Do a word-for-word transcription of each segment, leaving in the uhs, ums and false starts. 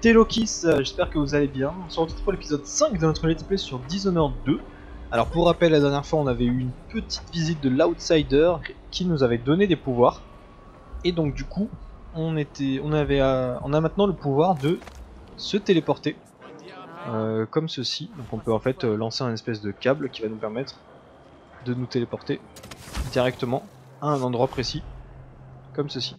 Telokis, euh, j'espère que vous allez bien. On se retrouve pour l'épisode cinq de notre let's play sur Dishonored deux. Alors pour rappel, la dernière fois on avait eu une petite visite de l'Outsider qui nous avait donné des pouvoirs. Et donc du coup, on, était, on, avait, euh, on a maintenant le pouvoir de se téléporter. Euh, comme ceci. Donc on peut en fait euh, lancer un espèce de câble qui va nous permettre de nous téléporter directement à un endroit précis. Comme ceci.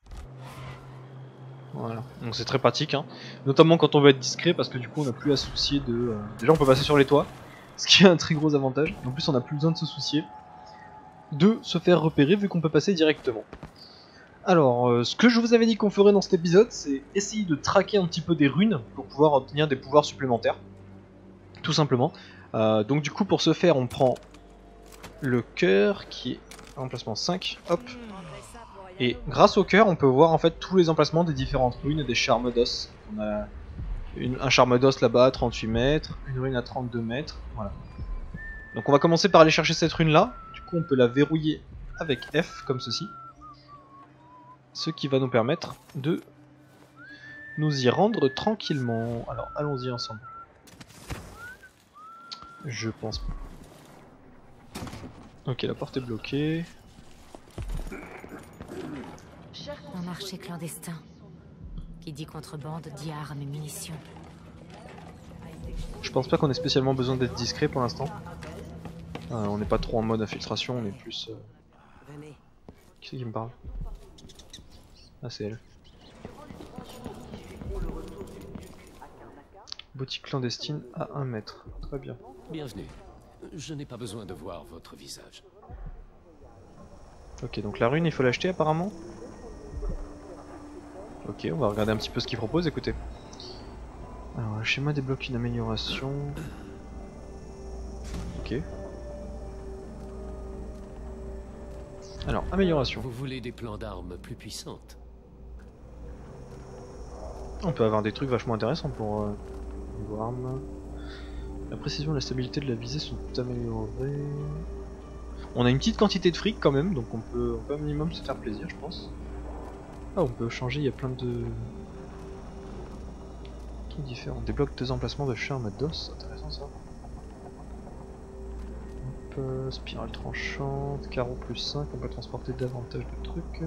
Voilà, donc c'est très pratique, hein. Notamment quand on veut être discret parce que du coup on n'a plus à se soucier de... Euh... Déjà on peut passer sur les toits, ce qui est un très gros avantage. En plus on n'a plus besoin de se soucier de se faire repérer vu qu'on peut passer directement. Alors, euh, ce que je vous avais dit qu'on ferait dans cet épisode, c'est essayer de traquer un petit peu des runes pour pouvoir obtenir des pouvoirs supplémentaires. Tout simplement. Euh, donc du coup pour ce faire on prend le cœur qui est emplacement cinq, hop. Et grâce au cœur, on peut voir en fait tous les emplacements des différentes runes et des charmes d'os. On a une, un charme d'os là-bas à trente-huit mètres, une rune à trente-deux mètres, voilà. Donc on va commencer par aller chercher cette rune là. Du coup on peut la verrouiller avec F comme ceci. Ce qui va nous permettre de nous y rendre tranquillement. Alors allons-y ensemble. Je pense pas. Ok, la porte est bloquée. Un marché clandestin. Qui dit contrebande dit armes et munitions. Je pense pas qu'on ait spécialement besoin d'être discret pour l'instant. Euh, on n'est pas trop en mode infiltration, on est plus... Euh... Qui c'est qui me parle? Ah c'est elle. Boutique clandestine à un mètre. Très bien. Bienvenue. Je n'ai pas besoin de voir votre visage. Ok, donc la rune il faut l'acheter apparemment. Ok, on va regarder un petit peu ce qu'il propose, écoutez. Alors, le schéma débloque une amélioration. Ok. Alors, amélioration. Vous voulez des plans d'armes plus puissantes? On peut avoir des trucs vachement intéressants pour euh, niveau armes. La précision et la stabilité de la visée sont améliorées. On a une petite quantité de fric quand même, donc on peut, on peut un minimum se faire plaisir, je pense. Ah, on peut changer, il y a plein de trucs différents. Débloque deux emplacements de charme d'os, intéressant ça. Hop, euh, spirale tranchante, carreau plus cinq, on peut transporter davantage de trucs.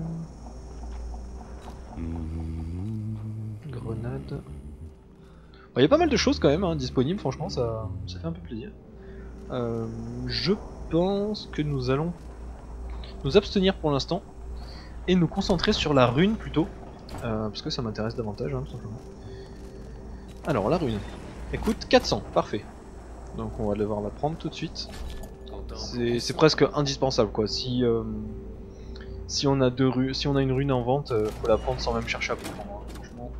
Grenade. Il y a pas mal de choses quand même hein, disponibles, franchement ça, ça fait un peu plaisir. Euh, je pense que nous allons nous abstenir pour l'instant. Et nous concentrer sur la rune plutôt, euh, parce que ça m'intéresse davantage, hein, tout simplement. Alors la rune, elle coûte quatre cents, parfait. Donc on va devoir la prendre tout de suite. C'est presque indispensable quoi. Si euh, si on a deux runes, si on a une rune en vente, euh, faut la prendre sans même chercher à comprendre. Hein, franchement,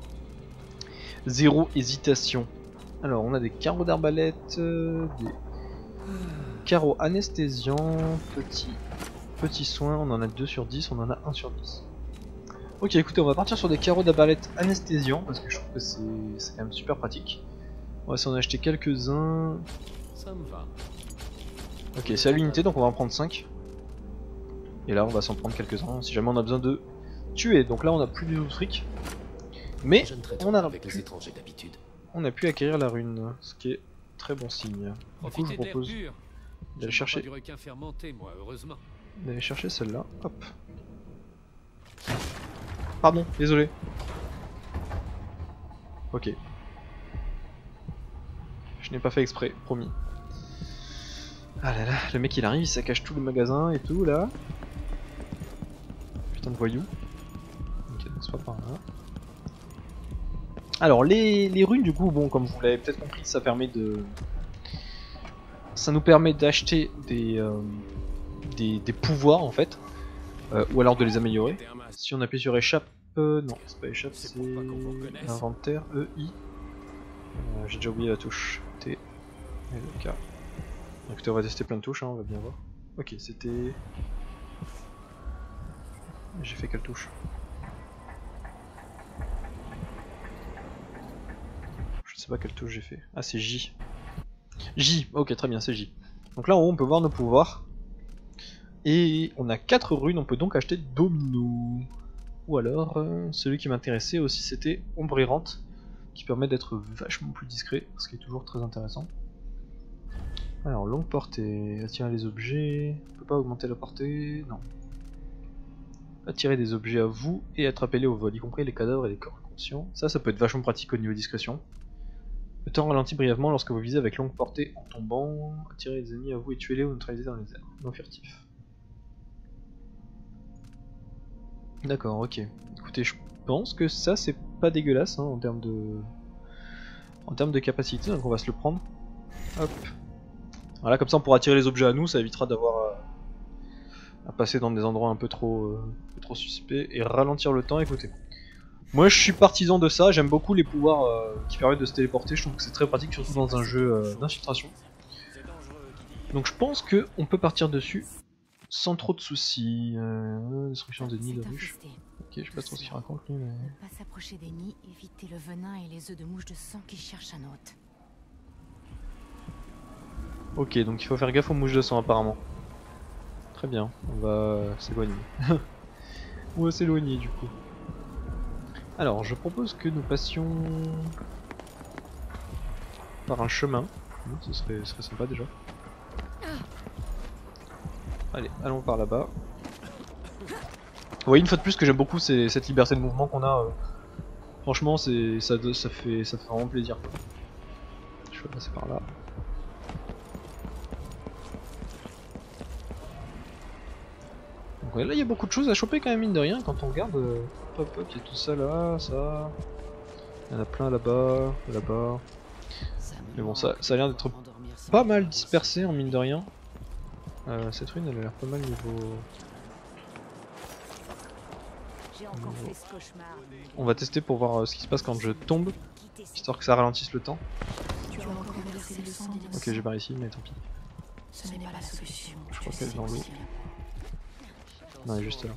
zéro hésitation. Alors on a des carreaux d'arbalète, euh, des carreaux anesthésiants, petits. Petit soin, on en a deux sur dix, on en a un sur dix. Ok, écoutez, on va partir sur des carreaux d'arbalète anesthésiants parce que je trouve que c'est quand même super pratique. On va s'en acheter quelques-uns. Ça me va. Ok, c'est à l'unité donc on va en prendre cinq. Et là on va s'en prendre quelques-uns si jamais on a besoin de tuer. Donc là on a plus du tout de fric. Mais on a, avec les étrangers d'habitude. On a pu acquérir la rune, ce qui est très bon signe. Du coup je vous propose d'aller chercher. D'aller chercher celle-là, hop. Pardon, désolé. Ok. Je n'ai pas fait exprès, promis. Ah là là, le mec il arrive, il saccage tout le magasin et tout là. Putain de voyou. Ok, donc c'est pas par là. Alors les, les runes du coup, bon comme vous l'avez peut-être compris, ça permet de... Ça nous permet d'acheter des... Euh... Des, des pouvoirs en fait, euh, ou alors de les améliorer. Si on appuie sur échappe, euh, non c'est pas échappe, c'est inventaire, E, I. Euh, J'ai déjà oublié la touche, T, et le K. Donc on va tester plein de touches, hein, on va bien voir. Ok, c'était... J'ai fait quelle touche? Je sais pas quelle touche j'ai fait. Ah c'est J. J, ok très bien, c'est J. Donc là en haut on peut voir nos pouvoirs. Et on a quatre runes, on peut donc acheter Domino. Ou alors, euh, celui qui m'intéressait aussi c'était Ombrerante. qui permet d'être vachement plus discret, ce qui est toujours très intéressant. Alors, longue portée, attirer les objets, on peut pas augmenter la portée, non. Attirer des objets à vous et être appelé au vol, y compris les cadavres et les corps inconscients. Ça, ça peut être vachement pratique au niveau discrétion. Le temps ralentit brièvement lorsque vous visez avec longue portée en tombant. Attirez les ennemis à vous et tuez-les ou neutralisez dans les airs. Non furtif. D'accord, ok. Écoutez, je pense que ça c'est pas dégueulasse hein, en termes de en termes de capacité, donc on va se le prendre. Hop. Voilà, comme ça on pourra attirer les objets à nous, ça évitera d'avoir à, à passer dans des endroits un peu trop, euh, un peu trop suspects et ralentir le temps. Écoutez. Moi je suis partisan de ça, j'aime beaucoup les pouvoirs euh, qui permettent de se téléporter, je trouve que c'est très pratique surtout dans un jeu euh, d'infiltration. Donc je pense que on peut partir dessus sans trop de soucis. Euh, destruction des nids de ruches. Ok, je sais pas trop ce qu'il raconte lui mais... Ne pas s'approcher des nids, éviter le venin et les œufs de mouche de sang qui cherchent un hôte. Ok, donc il faut faire gaffe aux mouches de sang apparemment. Très bien, on va s'éloigner. On va s'éloigner du coup. Alors, je propose que nous passions par un chemin. Ce serait, ce serait sympa déjà. Allez, allons par là-bas. Vous voyez une fois de plus que j'aime beaucoup c'est cette liberté de mouvement qu'on a. Euh. Franchement, c'est ça, ça fait ça fait vraiment plaisir. Je vais passer par là. Donc ouais, là il y a beaucoup de choses à choper quand même mine de rien quand on regarde. Euh, hop hop, il y a tout ça là, ça. Il y en a plein là-bas, là-bas. Mais bon, ça, ça a l'air d'être pas mal dispersé en mine de rien. Euh, cette ruine elle a l'air pas mal niveau... On va tester pour voir euh, ce qui se passe quand je tombe, histoire que ça ralentisse le temps. Ok, j'ai barré ici, mais tant pis. Je crois qu'elle est dans l'eau. Non, elle est juste là.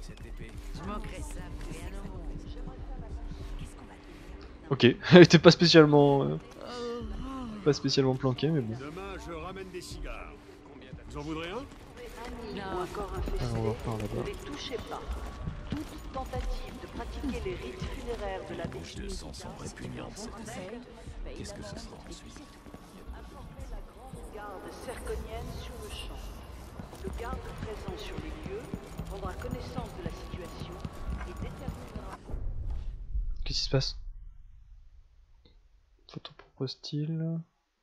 Ok, elle était pas spécialement... Euh, pas spécialement planquée, mais bon. Demain, je ramène des cigares. Vous en voudrez un? Ou encore un Alors, on va fessé, par là-bas. ne les touchez pas. Toute tentative de pratiquer les rites funéraires de la Bouches de sang sont répugnantes. Qu'est-ce que ce sera ensuite? Apportez la grande garde cerconienne sur le champ. Le garde présent sur les lieux prendra connaissance de la situation et déterminera... Qu'est-ce qui se passe? Photo propose-t-il?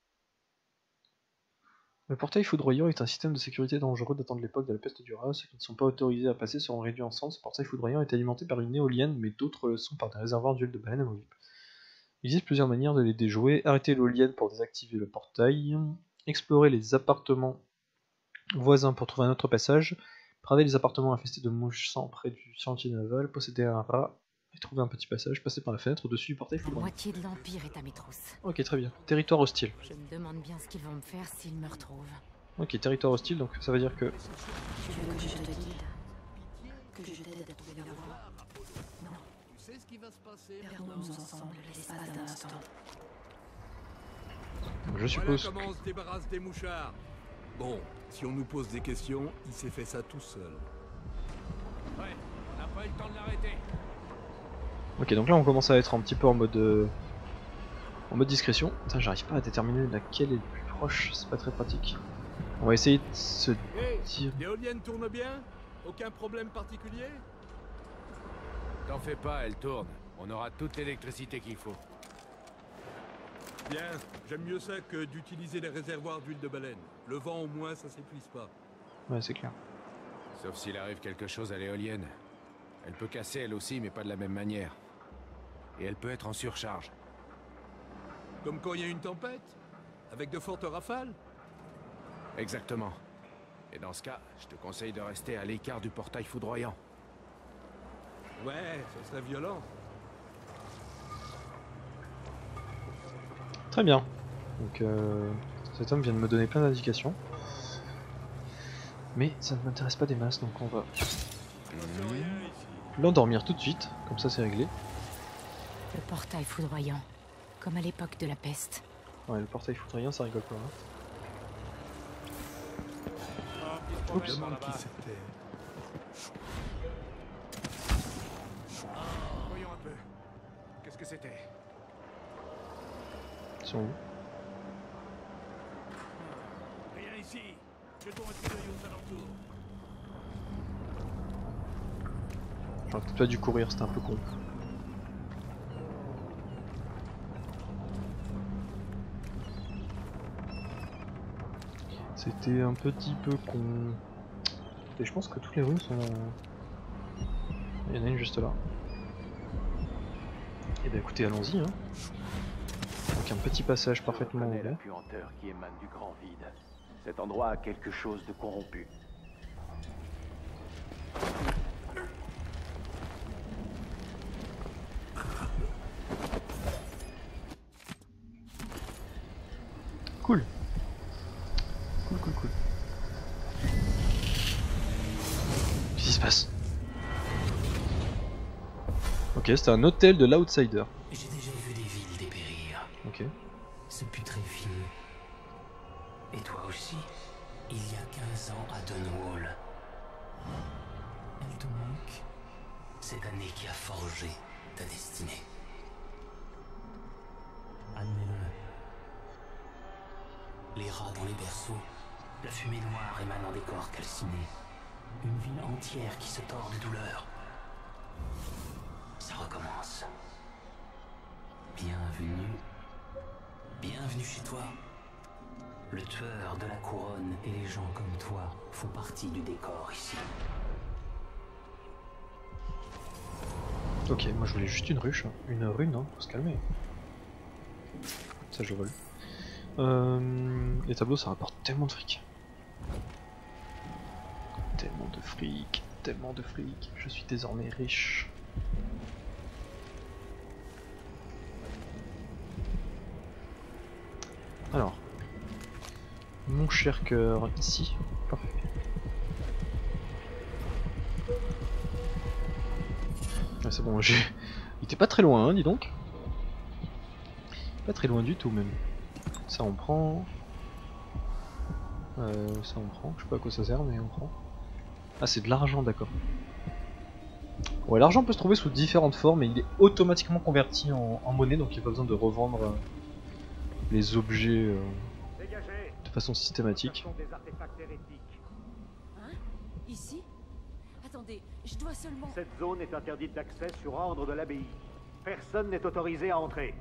Le portail foudroyant est un système de sécurité dangereux datant de l'époque de la peste du rat. Ceux qui ne sont pas autorisés à passer seront réduits en sang. Ce portail foudroyant est alimenté par une éolienne, mais d'autres le sont par des réservoirs d'huile de baleine amovible. Il existe plusieurs manières de les déjouer. Arrêtez l'éolienne pour désactiver le portail. Explorer les appartements voisins pour trouver un autre passage. Braver les appartements infestés de mouches sang près du chantier naval. Posséder un rat et trouver un petit passage. Passer par la fenêtre au-dessus du portail La foudroyant. moitié de l'Empire est à mes trousses. Ok, très bien. Territoire hostile. Je me demande bien ce qu'ils vont me faire s'ils me retrouvent. Ok, territoire hostile, donc ça veut dire que... Tu veux que je te dise que je t'aide à trouver la voie? Non. Tu sais ce qui va se passer? Perdons-nous ensemble l'espace d'un instant. Je suppose Voilà comment on se débarrasse des mouchards. Bon, si on nous pose des questions, il s'est fait ça tout seul. Ouais, on n'a pas eu le temps de l'arrêter. Ok, donc là on commence à être un petit peu en mode euh, en mode discrétion. Putain, j'arrive pas à déterminer laquelle est le plus proche, c'est pas très pratique. On va essayer de se Hé, dire... l'éolienne tourne bien? Aucun problème particulier? T'en fais pas, elle tourne. On aura toute l'électricité qu'il faut. Bien, j'aime mieux ça que d'utiliser les réservoirs d'huile de baleine. Le vent au moins, ça s'épuise pas. Ouais, c'est clair. Sauf s'il arrive quelque chose à l'éolienne. Elle peut casser elle aussi, mais pas de la même manière. Et elle peut être en surcharge. Comme quand il y a une tempête? Avec de fortes rafales? Exactement. Et dans ce cas, je te conseille de rester à l'écart du portail foudroyant. Ouais, ça serait violent. Très bien. Donc euh, cet homme vient de me donner plein d'indications. Mais ça ne m'intéresse pas des masses, donc on va l'endormir tout de suite, comme ça c'est réglé. Le portail foudroyant, comme à l'époque de la peste. Ouais, le portail foudroyant ça rigole pas. Hein. Oups. Je demande qui c'était. Voyons un peu. Qu'est-ce que c'était? Ils sont où? Rien ici. Jetons un coup d'œil aux alentours. J'aurais peut-être pas dû courir, c'était un peu con. C'était un petit peu con. Et je pense que toutes les rues sont... Il y en a une juste là. Et bah écoutez, allons-y. Hein. Donc un petit passage parfaitement ouvert. La ouvert. puanteur qui émane du grand vide. Cet endroit a quelque chose de corrompu. Cool. Cool, cool, cool. Qu'est-ce qui se passe? Ok, c'était un hôtel de l'Outsider. J'ai déjà vu des villes dépérir, Ok. se putréfier. Et toi aussi, il y a quinze ans à Dunwall. Elle te manque? Cette année qui a forgé ta destinée. Admets-le. Les rats dans les berceaux, la fumée noire émanant des corps calcinés. Une ville entière qui se tord de douleur. Ça recommence. Bienvenue. Bienvenue chez toi. Le tueur de la couronne et les gens comme toi font partie du décor ici. Ok, moi je voulais juste une ruche, hein. Une rune, hein, faut se calmer. Ça je vole. Euh, les tableaux ça rapporte tellement de fric. Tellement de fric, tellement de fric. Je suis désormais riche. Alors, mon cher cœur, ici. Parfait. Ah, c'est bon, j'ai. Il était pas très loin, hein, dis donc. Pas très loin du tout, même. Ça, on prend. Euh, ça, on prend. Je sais pas à quoi ça sert, mais on prend. Ah, c'est de l'argent, d'accord. Ouais, l'argent peut se trouver sous différentes formes et il est automatiquement converti en, en monnaie, donc il n'y a pas besoin de revendre euh, les objets euh, de façon systématique. Hein? Ici? Attendez, je dois seulement... Cette zone est interdite d'accès sur ordre de l'abbaye. Personne n'est autorisé à entrer.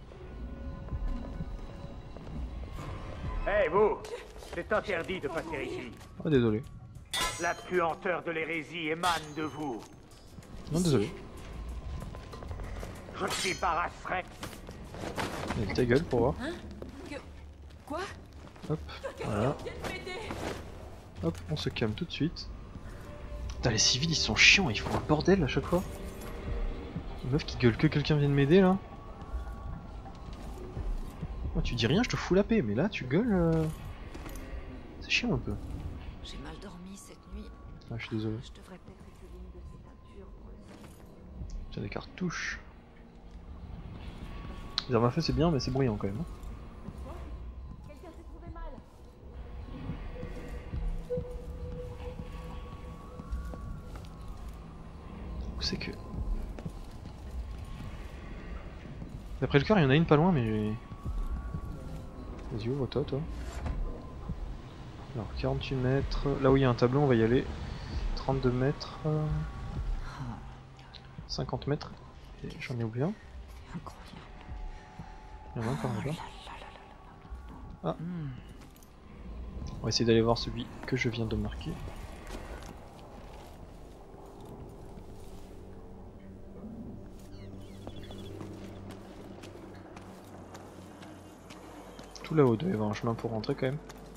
Hé, hey, vous! C'est interdit de passer ici. Ah, désolé. La puanteur de l'hérésie émane de vous. Non, désolé. Je suis Parasrek. Allez, ta gueule pour voir. Hein? Que... Quoi? Hop, voilà. Hop, on se calme tout de suite. Putain, les civils ils sont chiants, ils font un bordel à chaque fois. Une meuf qui gueule que quelqu'un vienne m'aider là. Moi, tu dis rien, je te fous la paix, mais là tu gueules. Euh... C'est chiant un peu. J'ai mal dormi cette nuit. Ah, je suis désolé. Je devrais peut-être essayer une de ces teintures pour le... Tiens, des cartouches. Les armes à feu c'est bien, mais c'est bruyant quand même. Hein. Quelqu'un s'est trouvé mal. Où c'est que... D'après le cœur, il y en a une pas loin, mais... Vas-y, ouvre-toi, toi. Alors, quarante-huit mètres... Là où il y a un tableau, on va y aller. trente-deux mètres... cinquante mètres. J'en ai oublié un. Il y en a un par là. Ah. On va essayer d'aller voir celui que je viens de marquer. Tout là-haut, il doit y avoir un chemin pour rentrer quand même.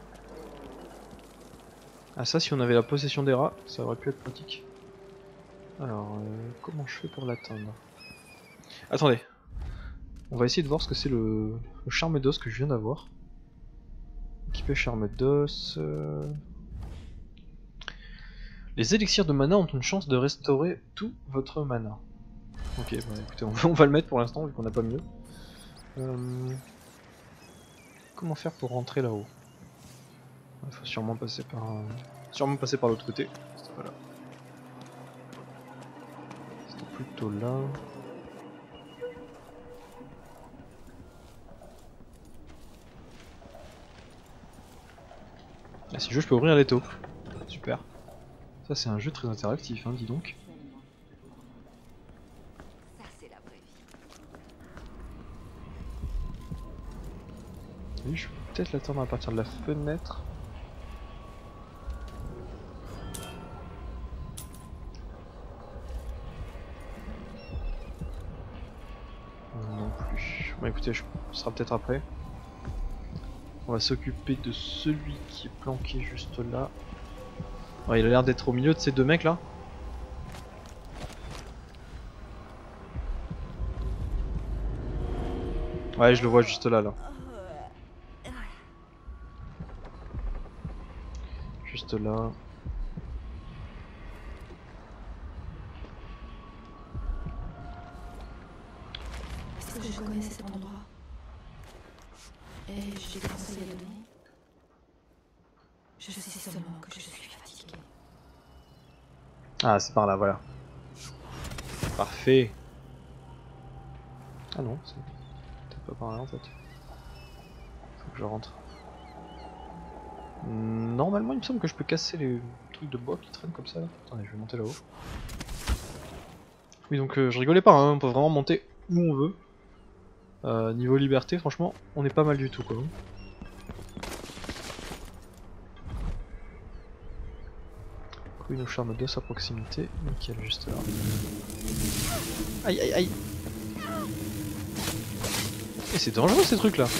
Ah ça, si on avait la possession des rats, ça aurait pu être pratique. Alors, euh, comment je fais pour l'atteindre? Attendez. On va essayer de voir ce que c'est le, le charme d'os que je viens d'avoir. Équipé charme d'os... Euh... Les élixirs de mana ont une chance de restaurer tout votre mana. Ok, bah écoutez, on va, on va le mettre pour l'instant vu qu'on n'a pas mieux. Euh... Comment faire pour rentrer là-haut? Il faut sûrement passer par un... sûrement passer par l'autre côté. C'était pas là. C'était plutôt là. Et si je veux, je peux ouvrir l'étau. Super. Ça c'est un jeu très interactif, hein, dis donc. Ça, c'est la vraie vie. Oui, je peux peut-être l'attendre à partir de la fenêtre. Non plus. Bon écoutez, je... ce sera peut-être après. On va s'occuper de celui qui est planqué juste là. Ouais, il a l'air d'être au milieu de ces deux mecs là. Ouais, je le vois juste là là. Juste là. Est-ce que je connais cet endroit? Et j'ai des conseils à donner? Je sais seulement que je suis fatiguée. Ah, c'est par là, voilà. Parfait. Ah non, c'est peut-être pas par là en fait. Faut que je rentre. Normalement, il me semble que je peux casser les trucs de bois qui traînent comme ça. Là. Attendez, je vais monter là-haut. Oui, donc euh, je rigolais pas, hein, on peut vraiment monter où on veut. Euh, niveau liberté, franchement, on est pas mal du tout quoi. Oui, nous charme de sa proximité, nickel, juste là. Aïe aïe aïe. Et c'est dangereux ces trucs là.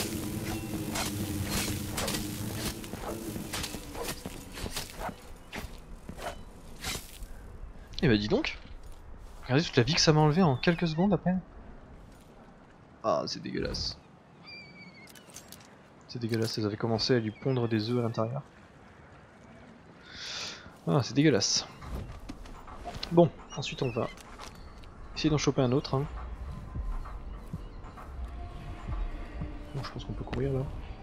Et bah dis donc. Regardez toute la vie que ça m'a enlevé en quelques secondes à peine. Ah c'est dégueulasse. C'est dégueulasse, elles avaient commencé à lui pondre des œufs à l'intérieur. Ah c'est dégueulasse. Bon, ensuite on va essayer d'en choper un autre. Hein. Bon, je pense qu'on peut courir là.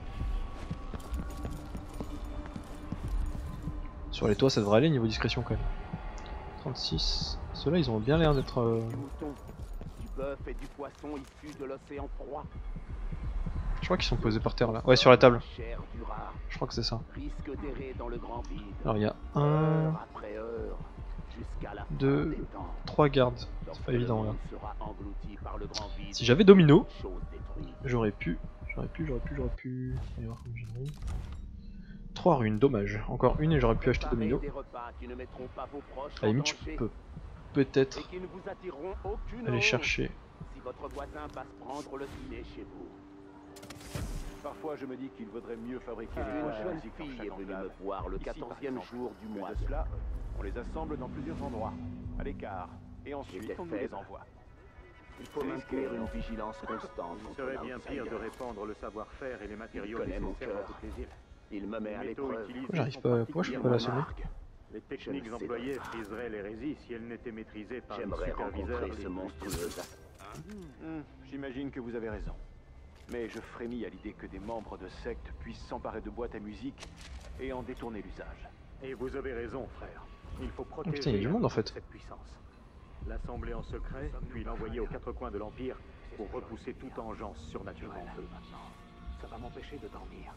Sur les toits ça devrait aller niveau discrétion quand même. trente-six. Ceux-là ils ont bien l'air d'être... Euh... Du bœuf et du poisson issus de l'océan froid. Je crois qu'ils sont posés par terre là. Ouais, sur la table. Chair du rat. Je crois que c'est ça. Risque d'errer dans le grand vide. Alors il y a un, Heure après heure, jusqu'à la fin deux, des temps. trois gardes. C'est Lorsque pas le évident là. monde sera englouti par le grand vide, Si j'avais Domino, chose détruite. j'aurais pu, j'aurais pu, j'aurais pu, j'aurais pu. Allez voir comme j'ai mis. Trois runes, dommage. Encore une et j'aurais pu acheter Domino. Des repas qui ne mettront pas vos proches À la en limite, je danger peux peut-être et qui ne vous attireront aucune aller honte chercher. si votre voisin passe prendre le dîner chez vous. Parfois, je me dis qu'il vaudrait mieux fabriquer Une des poches jeune musique en fille chaque est venue enclave. me voir le Ici, par quatorzième exemple. jour du Mais mois. de cela, on les assemble dans plusieurs endroits, à l'écart, et ensuite J'étais on nous les faible. envoie. Il faut maintenir une vigilance constante. Il contre serait bien pire de l'outsider. répandre le savoir-faire et les matériaux connaît mon nécessaires cœur. dans toutes les îles. Il me met à Les métaux l'épreuve. utilisés J'arrive sont pas, pourquoi je peux pas la particulièrement semer? marques. Les techniques Je ne sais employées pas. friseraient l'hérésie si elles n'étaient maîtrisées par les J'aimerais superviseurs rencontrer les ce plus monstrueux. Hmm, J'imagine que vous avez raison. Mais je frémis à l'idée que des membres de sectes puissent s'emparer de boîtes à musique et en détourner l'usage. Et vous avez raison, frère. Il faut protéger putain, il y a du monde, en fait. cette puissance. L'assembler en secret, puis l'envoyer aux quatre coins de l'Empire pour repousser toute engeance surnaturelle. Ça va m'empêcher de dormir.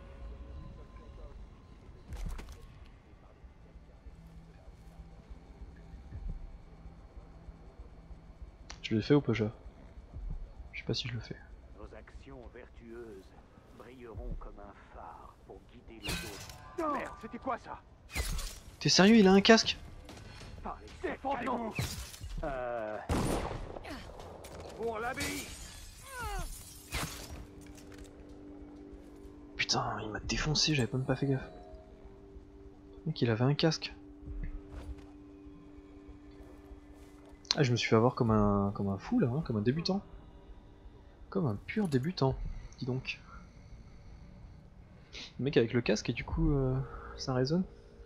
Je l'ai fait ou pas je Je sais pas si je le fais. Nos actions vertueuses brilleront comme un phare pour guider les autres. Merde, c'était quoi ça? T'es sérieux, il a un casque? Défendez-vous! Euh... Pour l'abbaye! Putain, il m'a défoncé, j'avais même pas fait gaffe. Le mec, il avait un casque. Ah, je me suis fait avoir comme un, comme un fou là, hein, comme un débutant. Comme un pur débutant, dis donc. Le mec avec le casque et du coup, euh, ça résonne.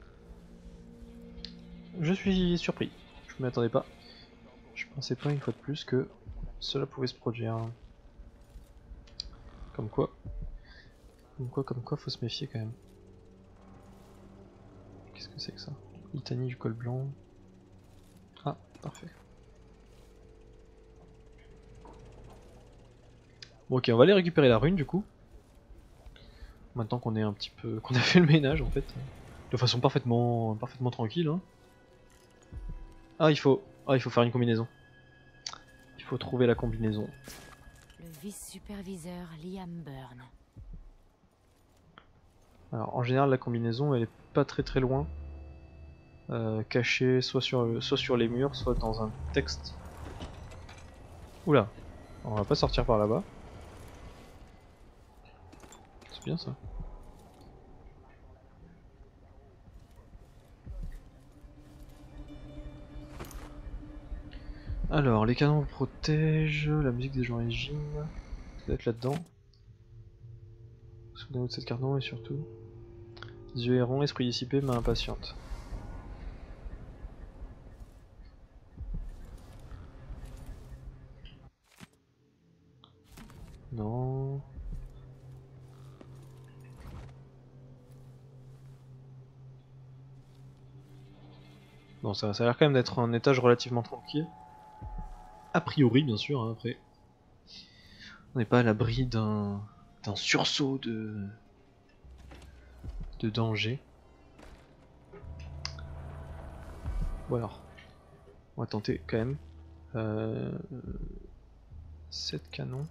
Je suis surpris, je m'y attendais pas. Je pensais pas une fois de plus que cela pouvait se produire. Comme quoi. Comme quoi, comme quoi, faut se méfier quand même. Qu'est-ce que c'est que ça? Litanie du col blanc. Ah, parfait. Bon, ok, on va aller récupérer la rune du coup. Maintenant qu'on est un petit peu, qu'on a fait le ménage en fait, de façon parfaitement, parfaitement tranquille. Hein. Ah il faut, ah il faut faire une combinaison. Il faut trouver la combinaison. Le vice-superviseur Liam Byrne. Alors en général la combinaison elle est pas très très loin, euh, cachée soit sur, soit sur les murs, soit dans un texte. Oula, on va pas sortir par là-bas. C'est bien ça. Alors les canons protègent, la musique des origines, ça doit être là-dedans. Souvenez-vous de cette carte non et surtout. Yeux errants, esprit dissipé, main impatiente. Non. Bon, ça, ça a l'air quand même d'être un étage relativement tranquille. A priori, bien sûr, hein, après. On n'est pas à l'abri d'un d'un sursaut de... de danger. Ou alors, on va tenter quand même. Euh... sept canons.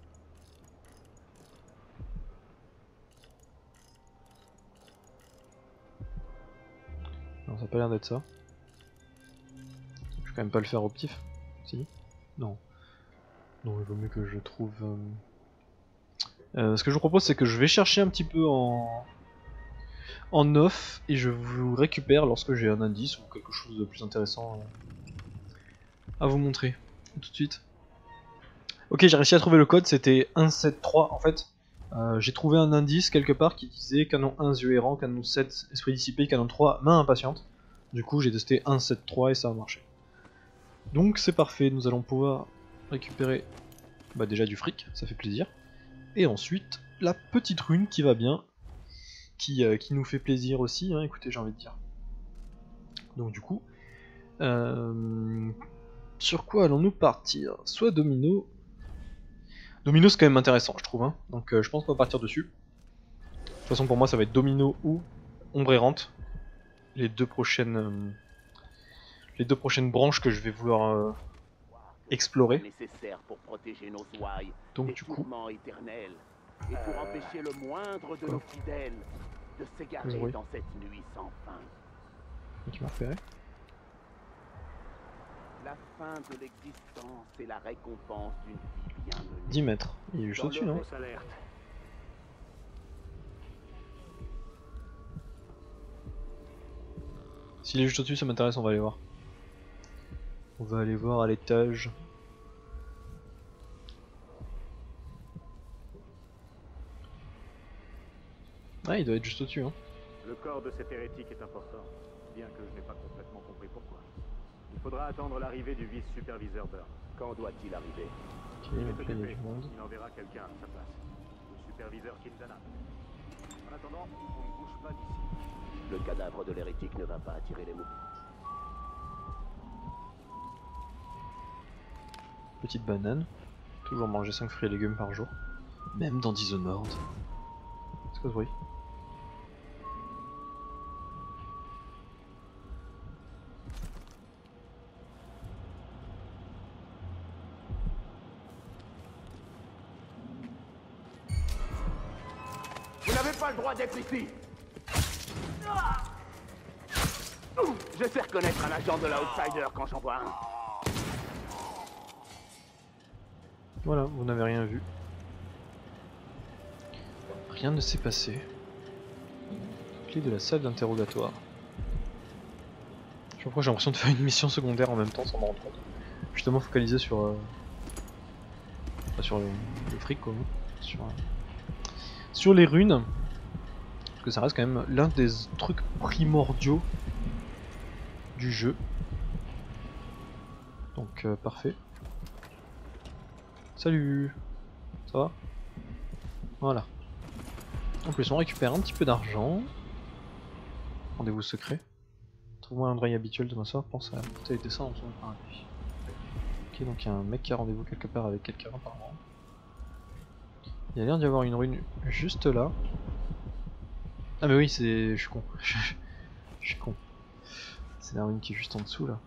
Non, ça a pas l'air d'être ça. Je vais quand même pas le faire au pif. Si? Non. Non, il vaut mieux que je trouve... Euh... Euh, ce que je vous propose, c'est que je vais chercher un petit peu en... en off, et je vous récupère lorsque j'ai un indice ou quelque chose de plus intéressant euh, à vous montrer. A tout de suite. Ok, j'ai réussi à trouver le code, c'était un sept trois en fait. Euh, j'ai trouvé un indice quelque part qui disait canon un yeux errant, canon sept esprit dissipé, canon trois main impatiente. Du coup j'ai testé un sept trois et ça a marché. Donc c'est parfait, nous allons pouvoir récupérer bah, déjà du fric, ça fait plaisir. Et ensuite la petite rune qui va bien, qui, euh, qui nous fait plaisir aussi, hein, écoutez j'ai envie de dire. Donc du coup, euh, sur quoi allons-nous partir? Soit domino. Domino c'est quand même intéressant je trouve, hein. Donc euh, je pense qu'on va partir dessus. De toute façon pour moi ça va être domino ou ombre errante. Les deux prochaines euh, les deux prochaines branches que je vais vouloir euh, explorer. Nécessaire pour protéger nos ouailles Donc du coup, éternels, et pour empêcher le moindre de nos fidèles de s'égarer dans cette nuit sans fin. qui m'a repéré. La fin de l'existence et la récompense d'une vie bien menée. dix mètres. Il est juste au-dessus, non? S'il est juste au-dessus, ça m'intéresse, on va aller voir. On va aller voir à l'étage. Ah, il doit être juste au-dessus, hein. Le corps de cet hérétique est important, bien que je n'ai pas complètement compris pourquoi. Il faudra attendre l'arrivée du vice-superviseur Byrne. Quand doit-il arriver? Ok, donc là il y a du monde. Il enverra quelqu'un à sa place. Le superviseur Quintana. En attendant, on ne bouge pas d'ici. Le cadavre de l'hérétique ne va pas attirer les mots. Petite banane. Toujours manger cinq fruits et légumes par jour. Même dans Dishonored. C'est quoi ce bruit? Vous n'avez pas le droit d'être ici. Je sais reconnaître un agent de l'Outsider quand j'en vois un. Voilà, vous n'avez rien vu. Rien ne s'est passé. Clé de la salle d'interrogatoire. Je sais pas pourquoi j'ai l'impression de faire une mission secondaire en même temps sans m'en rendre compte. Justement focalisé sur... Euh... Pas sur le, le fric quoi. Sur... Euh... Sur les runes, parce que ça reste quand même l'un des trucs primordiaux du jeu. Donc euh, parfait. Salut. Ça va? Voilà. En plus on récupère un petit peu d'argent. Rendez-vous secret. Trouve-moi un endroit habituel de m'asseoir, pense à la brutalité ça en son paradis. Ok, donc il y a un mec qui a rendez-vous quelque part avec quelqu'un apparemment. Il y a l'air d'y avoir une rune juste là. Ah mais oui, c'est... je suis con. Je suis con. C'est la ruine qui est juste en dessous là.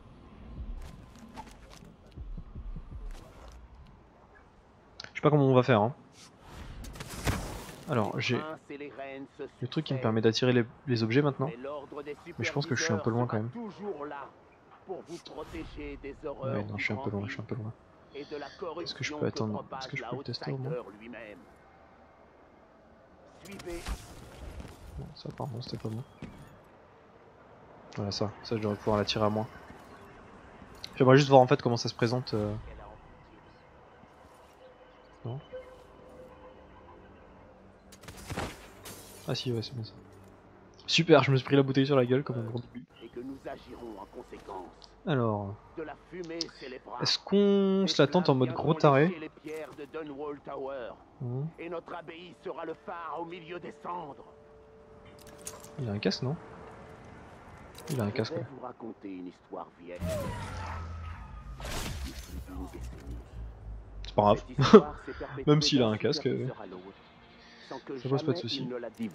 Je sais pas comment on va faire hein. Alors j'ai le truc qui me permet d'attirer les, les objets maintenant. Mais je pense que je suis un peu loin quand même. Ouais non je suis un peu loin, je suis un peu loin. Est-ce que je peux attendre? Est-ce que je peux le tester au moins? Non ça pardon c'était pas bon. Voilà ça, ça je devrais pouvoir l'attirer à moi. J'aimerais juste voir en fait comment ça se présente. Euh... Non. Ah si ouais c'est bon ça. Super, je me suis pris la bouteille sur la gueule comme un gros début. Alors... Est-ce qu'on se la tente en mode gros taré? Mmh. Il a un casque non? Il a un casque ouais. C'est pas grave. Même s'il a un casque, euh... ça pose pas de soucis.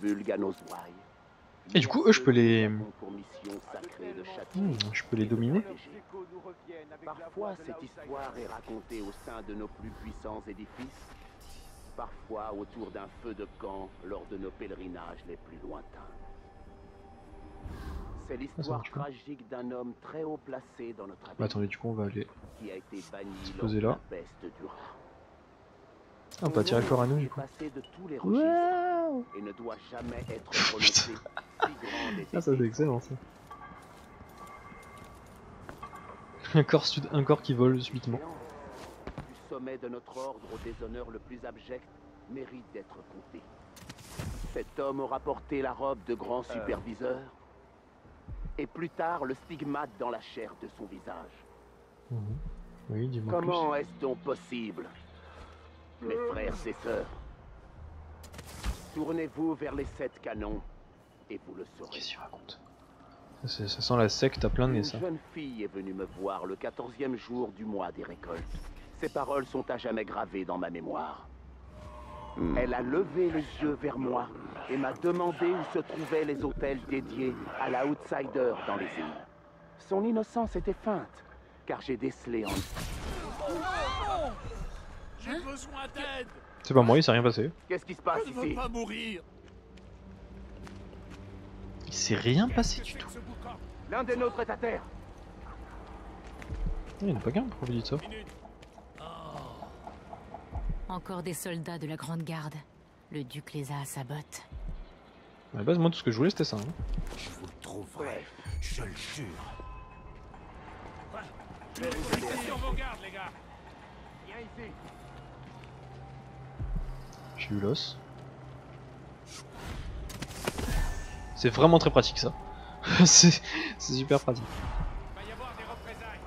Et du coup eux je peux les... Hmm, je peux les dominer. Parfois cette histoire est racontée au sein de nos plus puissants édifices, parfois autour d'un feu de camp lors de nos pèlerinages les plus lointains. C'est l'histoire tragique d'un homme très haut placé dans notre bah, attendez, du coup on va aller qui a été banni se poser là. Ah, on peut attirer le corps à nous du coup. Wow et ne doit jamais être prononcé. Ah ça c'est excellent ça. Un corps, sud... un corps qui vole subitement. Du sommet de notre ordre au déshonneur le plus abject mérite d'être compté. Cet homme aura porté la robe de grand superviseur et plus tard le stigmate dans la chair de son visage. Mmh. Oui, dis-moi plus. Comment est-ce donc possible? Mes frères et sœurs, tournez-vous vers les sept canons et vous le saurez. Qu'est-ce qu'il raconte? ça, ça sent la secte à plein de nez ça. Une jeune fille est venue me voir le quatorzième jour du mois des récoltes. Ces paroles sont à jamais gravées dans ma mémoire. Hmm. Elle a levé les yeux vers moi et m'a demandé où se trouvaient les hôtels dédiés à la outsider dans les îles. Son innocence était feinte, car j'ai décelé en... J'ai besoin d'aide. C'est pas moi, il s'est rien passé. Qu'est-ce qui se passe ici? Je ici? veux pas mourir. Il s'est rien passé du tout. L'un des nôtres est à terre. Il n'y en a pas qu'un, pourquoi vous dites ça? Encore des soldats de la Grande Garde. Le duc les a à sa botte. À la base, moi tout ce que je voulais c'était ça. Hein. Je vous le trouverai, je le jure. Sur vos gardes, les gars. Viens ici. J'ai eu l'os. C'est vraiment très pratique ça. C'est super pratique. Il va y avoir des représailles.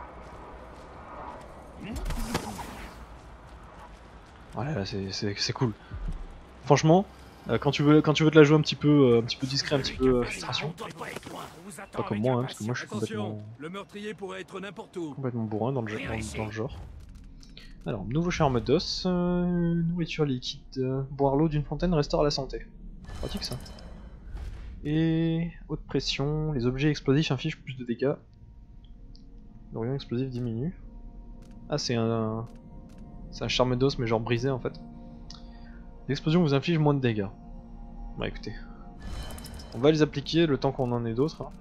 Voilà, là, c'est cool. Franchement, euh, quand tu veux quand tu veux te la jouer un petit peu euh, un petit peu discret, un petit peu euh, frustration. Pas comme moi, hein, parce que moi je suis complètement le meurtrier pourrait être n'importe où. Complètement bourrin dans le, jeu, dans, dans le genre. Alors, nouveau charme d'os, euh, nourriture liquide, euh, boire l'eau d'une fontaine restaure la santé. Pratique ça. Et haute pression, les objets explosifs infligent plus de dégâts. Le rayon explosif diminue. Ah c'est un... C'est un charme d'os mais genre brisé en fait. L'explosion vous inflige moins de dégâts. Bah écoutez. On va les appliquer le temps qu'on en ait d'autres. Hein.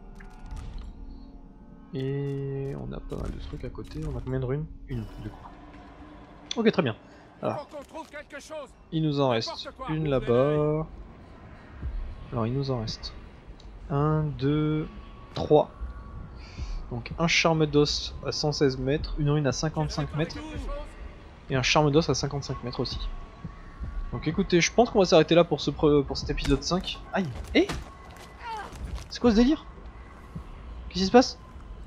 Et on a pas mal de trucs à côté, on a combien de runes? Une du coup. Ok très bien. Alors, il nous en reste une là-bas. Alors il nous en reste un, deux, trois. Donc un charme d'os à cent seize mètres, une rune à cinquante-cinq mètres et un charme d'os à cinquante-cinq mètres aussi. Donc écoutez, je pense qu'on va s'arrêter là pour, ce, pour cet épisode cinq. Aïe. Eh, c'est quoi ce délire? Qu'est-ce qui se passe?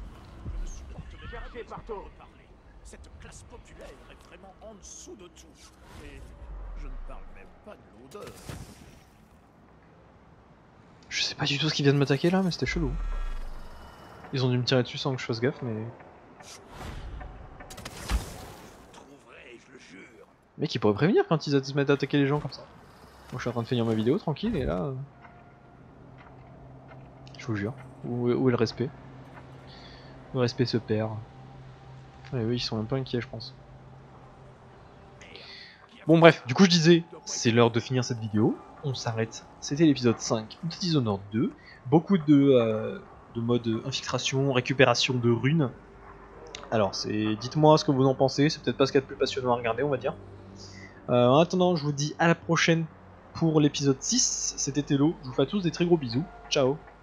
Cette classe populaire est vraiment en dessous de tout. Et je ne parle même pas de l'odeur. Je sais pas du tout ce qui vient de m'attaquer là, mais c'était chelou. Ils ont dû me tirer dessus sans que je fasse gaffe, mais... Mec, ils pourraient prévenir quand ils se mettent à attaquer les gens comme ça. Moi je suis en train de finir ma vidéo tranquille et là... vous jure. Où, où est le respect? Le respect se perd. Et eux ils sont même pas inquiets je pense. Bon bref, du coup je disais, c'est l'heure de finir cette vidéo. On s'arrête. C'était l'épisode cinq de Dishonored deux. Beaucoup de, euh, de mode infiltration, récupération de runes. Alors c'est, dites-moi ce que vous en pensez. C'est peut-être pas ce qu'il y a de plus passionnant à regarder on va dire. Euh, en attendant je vous dis à la prochaine pour l'épisode six. C'était Tello. Je vous fais à tous des très gros bisous. Ciao.